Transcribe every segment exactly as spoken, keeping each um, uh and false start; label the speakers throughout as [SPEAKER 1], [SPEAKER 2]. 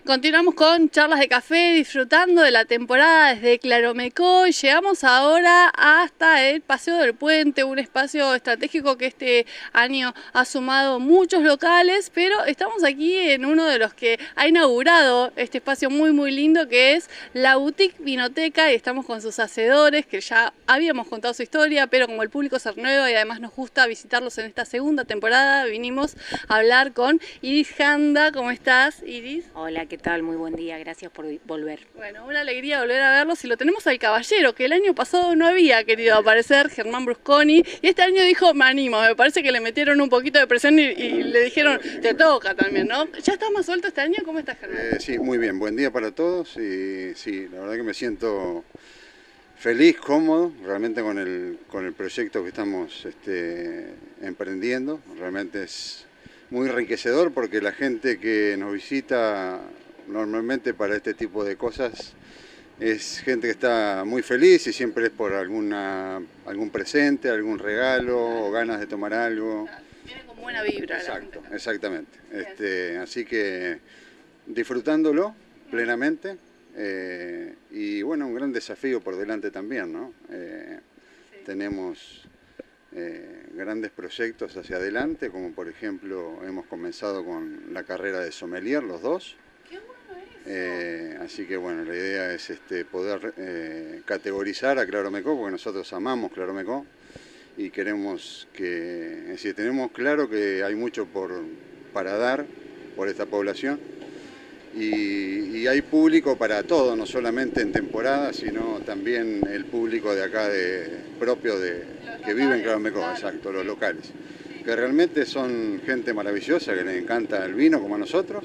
[SPEAKER 1] Continuamos con charlas de café, disfrutando de la temporada desde Claromecó y llegamos ahora hasta el Paseo del Puente, un espacio estratégico que este año ha sumado muchos locales, pero estamos aquí en uno de los que ha inaugurado este espacio muy muy lindo, que es la Boutique Vinoteca, y estamos con sus hacedores, que ya habíamos contado su historia, pero como el público se renueva y además nos gusta visitarlos en esta segunda temporada, vinimos a hablar con Iris Janda. ¿Cómo estás, Iris?
[SPEAKER 2] Hola, ¿qué tal? Muy buen día, gracias por volver.
[SPEAKER 1] Bueno, una alegría volver a verlos, y lo tenemos al caballero, que el año pasado no había querido aparecer, Germán Brusconi, y este año dijo, me animo. Me parece que le metieron un poquito de presión y, y le dijeron, te toca también, ¿no? ¿Ya estás más suelto este año? ¿Cómo estás, Germán?
[SPEAKER 3] Eh, sí, muy bien, buen día para todos, y sí, la verdad que me siento feliz, cómodo, realmente con el, con el proyecto que estamos este, emprendiendo. Realmente es muy enriquecedor porque la gente que nos visita normalmente para este tipo de cosas es gente que está muy feliz, y siempre es por alguna, algún presente, algún regalo o ganas de tomar algo.
[SPEAKER 1] Viene con buena vibra.
[SPEAKER 3] Exacto, la gente. Exactamente. Este, así que disfrutándolo plenamente, eh, y bueno, un gran desafío por delante también, ¿no? Eh, sí. Tenemos eh, grandes proyectos hacia adelante, como por ejemplo hemos comenzado con la carrera de sommelier, los dos.
[SPEAKER 1] Qué bueno eso.
[SPEAKER 3] Eh, así que bueno, la idea es este, poder eh, categorizar a Claromecó, porque nosotros amamos Claromecó y queremos que, es decir, tenemos claro que hay mucho por, para dar por esta población, y, y hay público para todo, no solamente en temporada, sino también el público de acá de, propio de que vive en Claromecó, claro, exacto, los locales, que realmente son gente maravillosa, que les encanta el vino como a nosotros.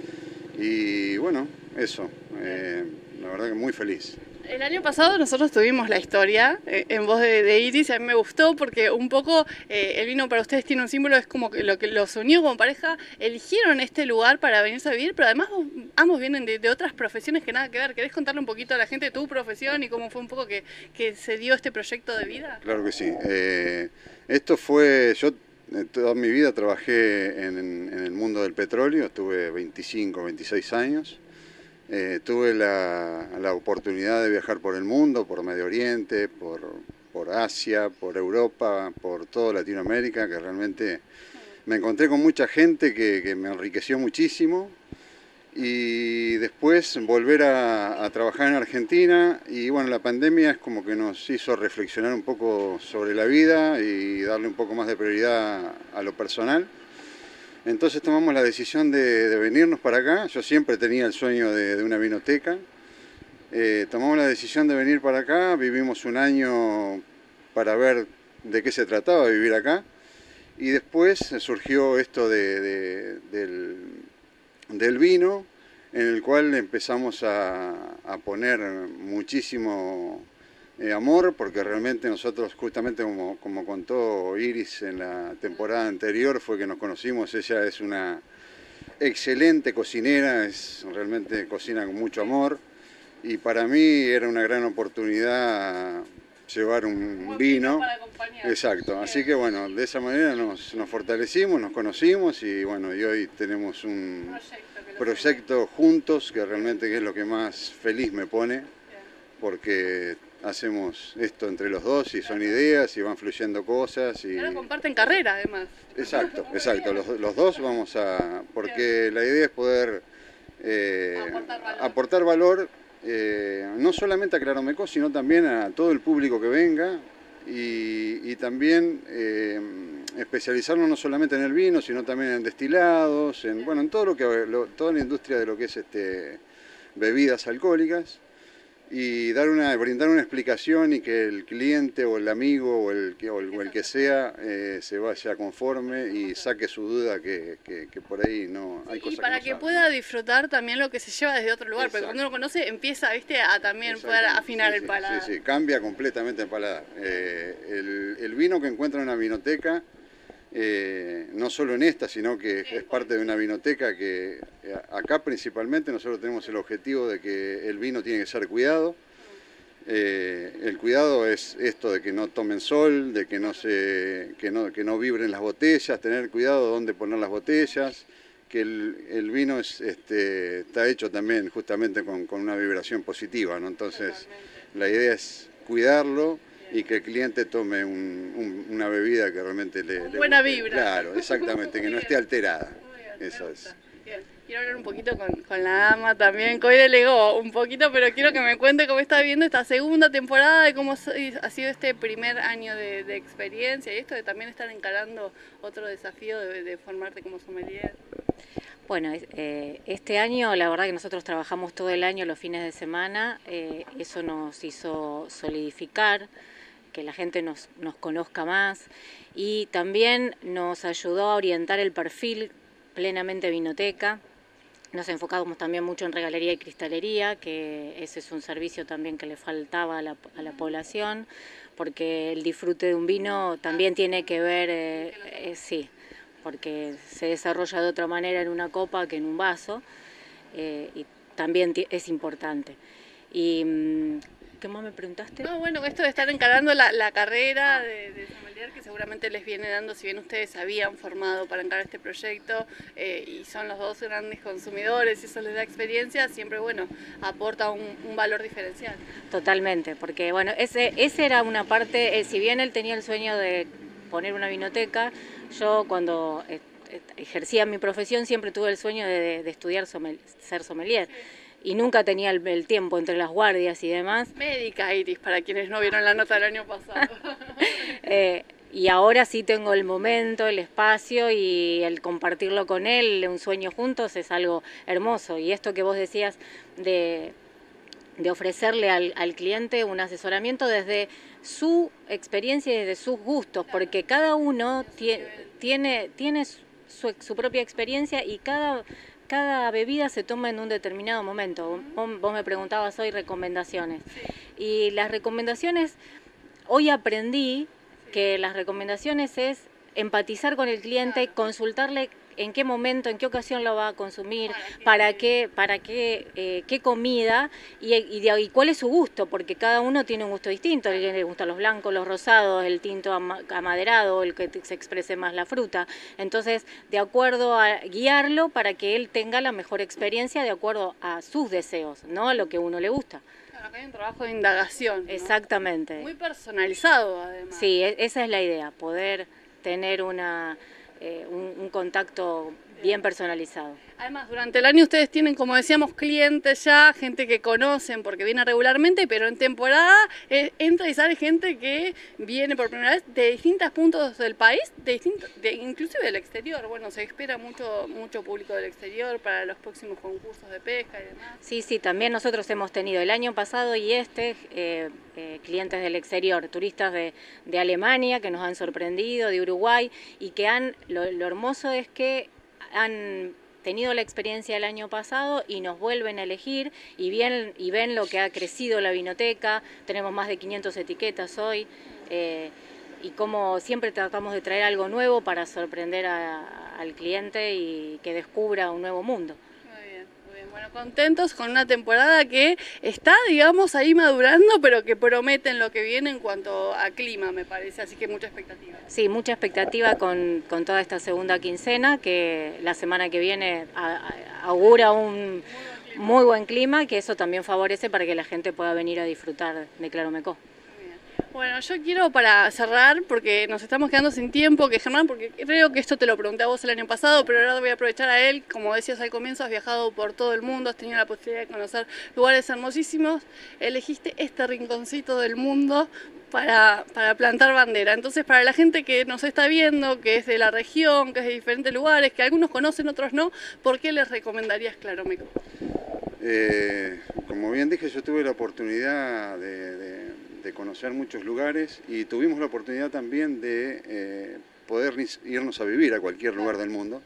[SPEAKER 3] Y bueno, eso, eh, la verdad que muy feliz.
[SPEAKER 1] El año pasado nosotros tuvimos la historia eh, en voz de, de Iris, y a mí me gustó porque un poco eh, el vino para ustedes tiene un símbolo, es como que lo que los unió como pareja, eligieron este lugar para venirse a vivir, pero además ambos vienen de, de otras profesiones que nada que ver. ¿Querés contarle un poquito a la gente tu profesión y cómo fue un poco que, que se dio este proyecto de vida?
[SPEAKER 3] Claro que sí. Eh, esto fue, yo toda mi vida trabajé en, en el mundo del petróleo, estuve veinticinco, veintiséis años. Eh, tuve la, la oportunidad de viajar por el mundo, por Medio Oriente, por, por Asia, por Europa, por toda Latinoamérica, que realmente me encontré con mucha gente que, que me enriqueció muchísimo. Y después volver a, a trabajar en Argentina, y bueno, la pandemia es como que nos hizo reflexionar un poco sobre la vida y darle un poco más de prioridad a lo personal. Entonces tomamos la decisión de, de venirnos para acá. Yo siempre tenía el sueño de, de una vinoteca. Eh, tomamos la decisión de venir para acá, vivimos un año para ver de qué se trataba vivir acá. Y después surgió esto de, de, del, del vino, en el cual empezamos a, a poner muchísimo Eh, amor, porque realmente nosotros, justamente como, como contó Iris en la temporada anterior, fue que nos conocimos. Ella es una excelente cocinera, es, realmente cocina con mucho amor, y para mí era una gran oportunidad llevar un, un vino.
[SPEAKER 1] Para acompañar.
[SPEAKER 3] Exacto, así que bueno, de esa manera nos, nos fortalecimos, nos conocimos, y bueno, y hoy tenemos un proyecto, proyecto juntos, que realmente es lo que más feliz me pone, porque hacemos esto entre los dos y son ideas y van fluyendo cosas. Y
[SPEAKER 1] ahora comparten carrera, además.
[SPEAKER 3] Exacto, exacto. Los, los dos vamos a... Porque la idea es poder eh, aportar valor, aportar valor eh, no solamente a Claromecó, sino también a todo el público que venga, y, y también eh, especializarnos no solamente en el vino, sino también en destilados, en, bueno, en todo lo que, lo, toda la industria de lo que es este, bebidas alcohólicas. Y dar una, brindar una explicación, y que el cliente o el amigo o el que, o el, o el que sea eh, se vaya conforme y saque su duda, que, que, que por ahí no hay cosas.
[SPEAKER 1] Y para que, no que pueda disfrutar también lo que se lleva desde otro lugar. Exacto. Porque cuando uno conoce empieza, ¿viste?, a también poder afinar
[SPEAKER 3] sí,
[SPEAKER 1] el paladar.
[SPEAKER 3] Sí, sí, cambia completamente el paladar. Eh, el, el vino que encuentra en una vinoteca, Eh, no solo en esta, sino que es parte de una vinoteca que acá principalmente nosotros tenemos el objetivo de que el vino tiene que ser cuidado. Eh, el cuidado es esto de que no tomen sol, de que no, se, que no, que no vibren las botellas, tener cuidado de dónde poner las botellas, que el, el vino es, este, está hecho también justamente con, con una vibración positiva, ¿no? Entonces la idea es cuidarlo y que el cliente tome un, un, una bebida que realmente le... le
[SPEAKER 1] buena
[SPEAKER 3] guste.
[SPEAKER 1] vibra.
[SPEAKER 3] Claro, exactamente, que no esté alterada.
[SPEAKER 1] Bien,
[SPEAKER 3] Eso es.
[SPEAKER 1] Bien. Quiero hablar un poquito con, con la ama también, que hoy delegó un poquito, pero quiero que me cuente cómo está viendo esta segunda temporada, de cómo ha sido este primer año de, de experiencia y esto de también estar encarando otro desafío de, de formarte como sommelier.
[SPEAKER 2] Bueno, eh, este año la verdad que nosotros trabajamos todo el año los fines de semana, eh, eso nos hizo solidificar, que la gente nos, nos conozca más y también nos ayudó a orientar el perfil plenamente vinoteca. Nos enfocamos también mucho en regalería y cristalería, que ese es un servicio también que le faltaba a la, a la población, porque el disfrute de un vino también tiene que ver, eh, eh, sí, porque se desarrolla de otra manera en una copa que en un vaso, eh, y también es importante. Y, ¿qué más me preguntaste?
[SPEAKER 1] No, bueno, esto de estar encarando la, la carrera de, de sommelier que seguramente les viene dando, si bien ustedes se habían formado para encarar este proyecto eh, y son los dos grandes consumidores y eso les da experiencia, siempre, bueno, aporta un, un valor diferencial.
[SPEAKER 2] Totalmente, porque, bueno, ese, ese era una parte, eh, si bien él tenía el sueño de poner una vinoteca, yo cuando eh, ejercía mi profesión siempre tuve el sueño de, de estudiar sommelier, ser sommelier. Y nunca tenía el, el tiempo entre las guardias y demás.
[SPEAKER 1] Médica Iris, para quienes no vieron la nota del año pasado.
[SPEAKER 2] eh, y ahora sí tengo el momento, el espacio y el compartirlo con él, un sueño juntos, es algo hermoso. Y esto que vos decías de, de ofrecerle al, al cliente un asesoramiento desde su experiencia y desde sus gustos, porque cada uno tie, tiene, tiene su, su propia experiencia y cada... Cada bebida se toma en un determinado momento. Vos, vos me preguntabas hoy recomendaciones. Y las recomendaciones, hoy aprendí que las recomendaciones es empatizar con el cliente, consultarle en qué momento, en qué ocasión lo va a consumir, para qué, para qué, eh, qué comida y, y, de, y cuál es su gusto, porque cada uno tiene un gusto distinto. A alguien le gustan los blancos, los rosados, el tinto amaderado, el que se exprese más la fruta. Entonces, de acuerdo a guiarlo para que él tenga la mejor experiencia de acuerdo a sus deseos, no a lo que a uno le gusta.
[SPEAKER 1] Claro, acá hay un trabajo de indagación, ¿no?
[SPEAKER 2] Exactamente.
[SPEAKER 1] Muy personalizado, además.
[SPEAKER 2] Sí, esa es la idea, poder tener una... Eh, un, un contacto bien personalizado.
[SPEAKER 1] Además, durante el año ustedes tienen, como decíamos, clientes ya, gente que conocen porque viene regularmente, pero en temporada eh, entra y sale gente que viene por primera vez de distintos puntos del país, de distintos, de, inclusive del exterior. Bueno, se espera mucho, mucho público del exterior para los próximos concursos de pesca y demás.
[SPEAKER 2] Sí, sí, también nosotros hemos tenido el año pasado y este eh, eh, clientes del exterior, turistas de, de Alemania que nos han sorprendido, de Uruguay, y que han, lo, lo hermoso es que han tenido la experiencia el año pasado y nos vuelven a elegir y, bien, y ven lo que ha crecido la vinoteca. Tenemos más de quinientas etiquetas hoy, eh, y como siempre tratamos de traer algo nuevo para sorprender a, al cliente y que descubra un nuevo mundo.
[SPEAKER 1] Muy bien, muy bien. Bueno, contentos con una temporada que está, digamos, ahí madurando, pero que promete en lo que viene en cuanto a clima, me parece, así que mucha expectativa.
[SPEAKER 2] Sí, mucha expectativa con, con toda esta segunda quincena, que la semana que viene a, a, augura un muy buen clima, que eso también favorece para que la gente pueda venir a disfrutar de Claromecó.
[SPEAKER 1] Bueno, yo quiero para cerrar, porque nos estamos quedando sin tiempo, que Germán, porque creo que esto te lo pregunté a vos el año pasado, pero ahora voy a aprovechar a él. Como decías al comienzo, has viajado por todo el mundo, has tenido la posibilidad de conocer lugares hermosísimos, elegiste este rinconcito del mundo para, para plantar bandera. Entonces, para la gente que nos está viendo, que es de la región, que es de diferentes lugares, que algunos conocen, otros no, ¿por qué les recomendarías Claromecó?
[SPEAKER 3] Eh, como bien dije, yo tuve la oportunidad de... de... de conocer muchos lugares y tuvimos la oportunidad también de eh, poder irnos a vivir a cualquier lugar del mundo.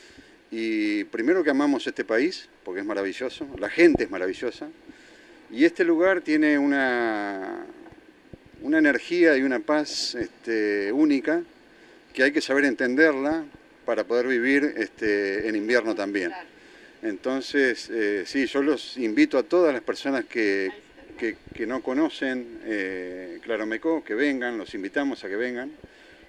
[SPEAKER 3] Y primero que amamos este país, porque es maravilloso, la gente es maravillosa, y este lugar tiene una, una energía y una paz este, única, que hay que saber entenderla para poder vivir este, en invierno también. Entonces, eh, sí, yo los invito a todas las personas que... Que, que no conocen eh, Claromecó, que vengan, los invitamos a que vengan,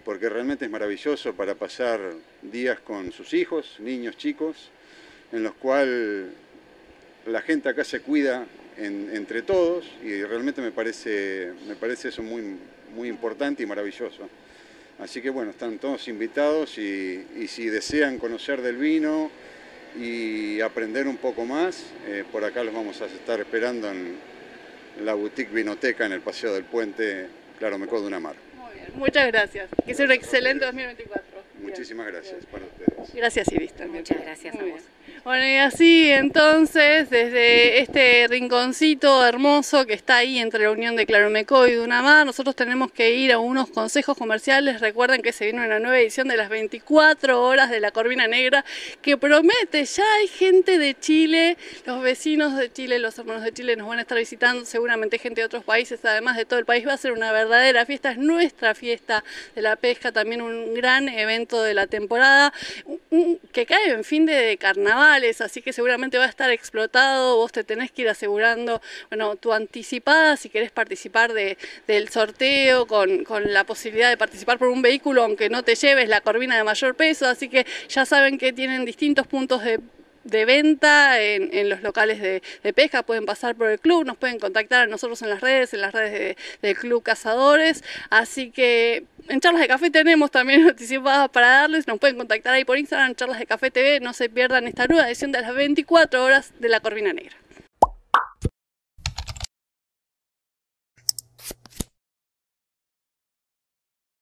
[SPEAKER 3] porque realmente es maravilloso para pasar días con sus hijos, niños chicos, en los cuales la gente acá se cuida en, entre todos y realmente me parece, me parece eso muy, muy importante y maravilloso. Así que bueno, están todos invitados y, y si desean conocer del vino y aprender un poco más, eh, por acá los vamos a estar esperando en la boutique Vinoteca en el Paseo del Puente Claromecó de Unamar.
[SPEAKER 1] Muy bien, muchas gracias. Que sea un excelente dos mil veinticuatro.
[SPEAKER 3] Muchísimas
[SPEAKER 1] Bien,
[SPEAKER 3] gracias
[SPEAKER 1] bien.
[SPEAKER 3] para ustedes.
[SPEAKER 1] Gracias, Iris, también.
[SPEAKER 2] Muchas gracias
[SPEAKER 1] Muy
[SPEAKER 2] a
[SPEAKER 1] bien.
[SPEAKER 2] vos.
[SPEAKER 1] Bueno, y así entonces, desde este rinconcito hermoso que está ahí entre la unión de Claromecó y de Unamar, nosotros tenemos que ir a unos consejos comerciales. Recuerden que se viene una nueva edición de las veinticuatro horas de la Corvina Negra, que promete, ya hay gente de Chile, los vecinos de Chile, los hermanos de Chile nos van a estar visitando, seguramente gente de otros países, además de todo el país. Va a ser una verdadera fiesta, es nuestra fiesta de la pesca, también un gran evento de la temporada, que cae en fin de carnavales, así que seguramente va a estar explotado. Vos te tenés que ir asegurando, bueno, tu anticipada si querés participar de, del sorteo, con, con la posibilidad de participar por un vehículo aunque no te lleves la corvina de mayor peso, así que ya saben que tienen distintos puntos de de venta en, en los locales de, de pesca. Pueden pasar por el club, nos pueden contactar a nosotros en las redes, en las redes de, del Club Cazadores, así que en Charlas de Café tenemos también anticipadas para darles, nos pueden contactar ahí por Instagram, Charlas de Café T V, no se pierdan esta nueva edición de las veinticuatro horas de la Corvina Negra.